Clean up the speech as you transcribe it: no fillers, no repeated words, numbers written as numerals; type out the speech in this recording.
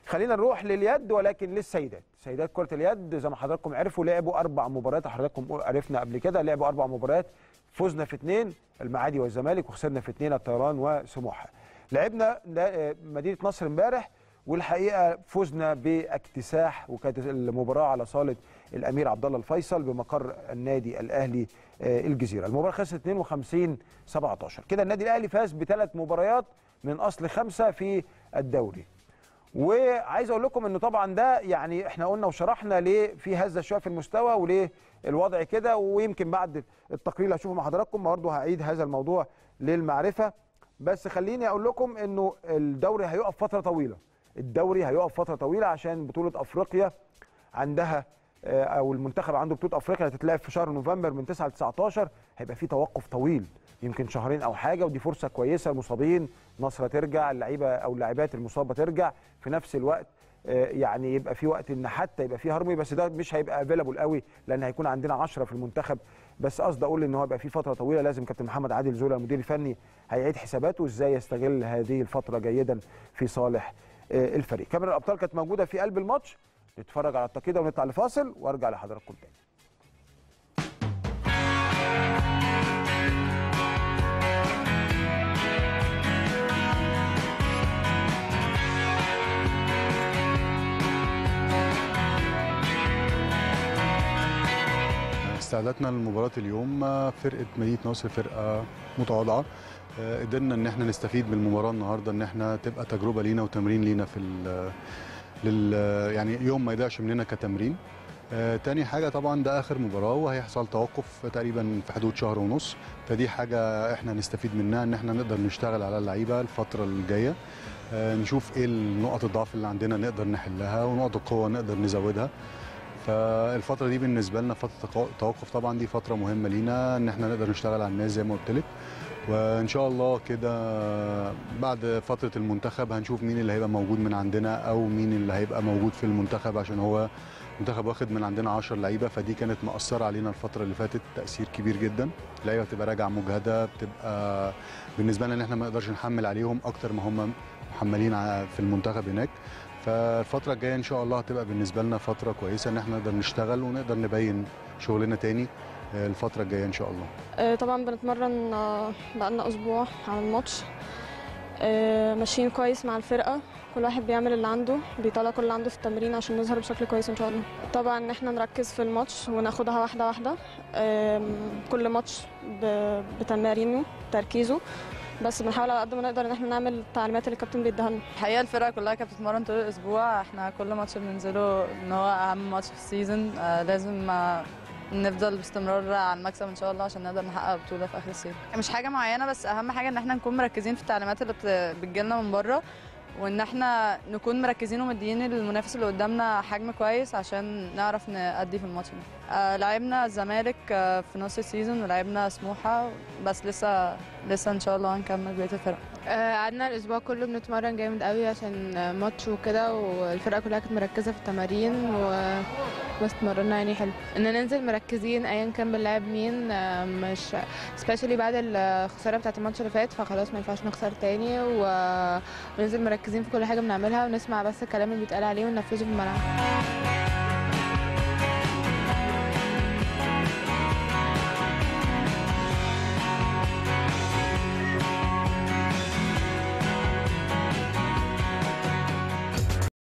خلينا نروح لليد ولكن للسيدات. سيدات كرة اليد زي ما حضراتكم عرفوا لعبوا 4 مباريات، حضراتكم عرفنا قبل كده لعبوا 4 مباريات، فزنا في 2 المعادي والزمالك وخسرنا في 2 الطيران وسموحه. لعبنا مدينة نصر امبارح والحقيقه فزنا باكتساح، وكانت المباراه على صاله الامير عبد الله الفيصل بمقر النادي الاهلي الجزيره. المباراه خلصت 52-17. كده النادي الاهلي فاز ب3 مباريات من اصل 5 في الدوري. وعايز اقول لكم انه طبعا ده يعني احنا قلنا وشرحنا ليه في هزه شويه في المستوى وليه الوضع كده، ويمكن بعد التقرير اللي هشوفه مع حضراتكم برضه هعيد هذا الموضوع للمعرفه. بس خليني اقول لكم انه الدوري هيقف فتره طويله، الدوري هيقف فتره طويله عشان بطوله افريقيا عندها او المنتخب عنده بطوله افريقيا هتتلعب في شهر نوفمبر من 9 ل 19، هيبقى في توقف طويل يمكن شهرين او حاجه، ودي فرصه كويسه. المصابين نصر ترجع، اللعيبه او اللاعبات المصابه ترجع في نفس الوقت، يعني يبقى في وقت ان حتى يبقى في هرمي، بس ده مش هيبقى افيلابل قوي لان هيكون عندنا 10 في المنتخب. بس قصدي اقول ان هو يبقى في فتره طويله لازم كابتن محمد عادل زولا المدير الفني هيعيد حساباته ازاي يستغل هذه الفتره جيدا في صالح الفريق. كاميرا الابطال كانت موجوده في قلب الماتش، نتفرج على التقييد ونطلع لفاصل وارجع لحضراتكم تاني. استعدادنا لمباراة اليوم، فرقة مدينة نصر فرقة متواضعة، قدرنا ان احنا نستفيد من المباراة النهارده ان احنا تبقى تجربة لينا وتمرين لينا في يعني يوم ما يضيعش مننا كتمرين. تاني حاجة طبعا ده آخر مباراة وهيحصل توقف تقريبا في حدود شهر ونص، فدي حاجة احنا نستفيد منها ان احنا نقدر نشتغل على اللعيبة الفترة الجاية، نشوف ايه نقط الضعف اللي عندنا نقدر نحلها ونقط القوة نقدر نزودها. فالفترة دي بالنسبة لنا فترة توقف طبعا دي فترة مهمة لينا ان احنا نقدر نشتغل على الناس زي ما قلت لك، وان شاء الله كده بعد فترة المنتخب هنشوف مين اللي هيبقى موجود من عندنا او مين اللي هيبقى موجود في المنتخب، عشان هو المنتخب واخد من عندنا 10 لعيبة، فدي كانت مأثرة علينا الفترة اللي فاتت تأثير كبير جدا. اللعيبة بتبقى راجعة مجهدة، بتبقى بالنسبة لنا ان احنا ما نقدرش نحمل عليهم اكتر ما هم محملين في المنتخب هناك. فالفترة الجاية إن شاء الله هتبقى بالنسبة لنا فترة كويسة إن احنا نقدر نشتغل ونقدر نبين شغلنا تاني الفترة الجاية إن شاء الله. طبعا بنتمرن بقالنا أسبوع على الماتش، ماشيين كويس مع الفرقة، كل واحد بيعمل اللي عنده، بيطلع كل اللي عنده في التمرين عشان نظهر بشكل كويس إن شاء الله. طبعا إن احنا نركز في الماتش وناخدها واحدة واحدة، كل ماتش بتمارينه تركيزه، بس بنحاول على قد ما نقدر ان احنا نعمل التعليمات اللي الكابتن بيديها لنا. الحقيقه الفرقه كلها كانت بتتمرن طول الاسبوع، احنا كل ماتش بننزله ان هو اهم ماتش في السيزون، لازم نفضل باستمرار على المكسب ان شاء الله عشان نقدر نحقق بطوله في اخر السيزون. مش حاجه معينه، بس اهم حاجه ان احنا نكون مركزين في التعليمات اللي بتجيلنا من بره، وان احنا نكون مركزين ومديين المنافس اللي قدامنا حجم كويس عشان نعرف نأدي في الماتش ده. لعبنا الزمالك في نص السيزون ولعبنا سموحه، بس لسه ان شاء الله هنكمل بقيه الفرق. قعدنا الاسبوع كله بنتمرن جامد قوي عشان ماتش وكده، والفرقه كلها كانت مركزه في التمارين بس اتمرنا يعني حلو ان ننزل مركزين ايا كان بنلعب مين، مش سبيشالي بعد الخساره بتاعه الماتش اللي فات، فخلاص ما ينفعش نخسر تاني، وننزل مركزين في كل حاجه بنعملها ونسمع بس الكلام اللي بيتقال عليه وننفذه في الملعب.